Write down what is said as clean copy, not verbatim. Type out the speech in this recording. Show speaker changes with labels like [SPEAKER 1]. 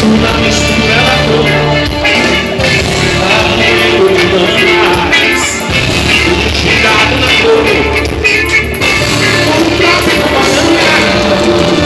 [SPEAKER 1] na mistura da cor. Amigo não faz, cuidado na cor. O próprio banana.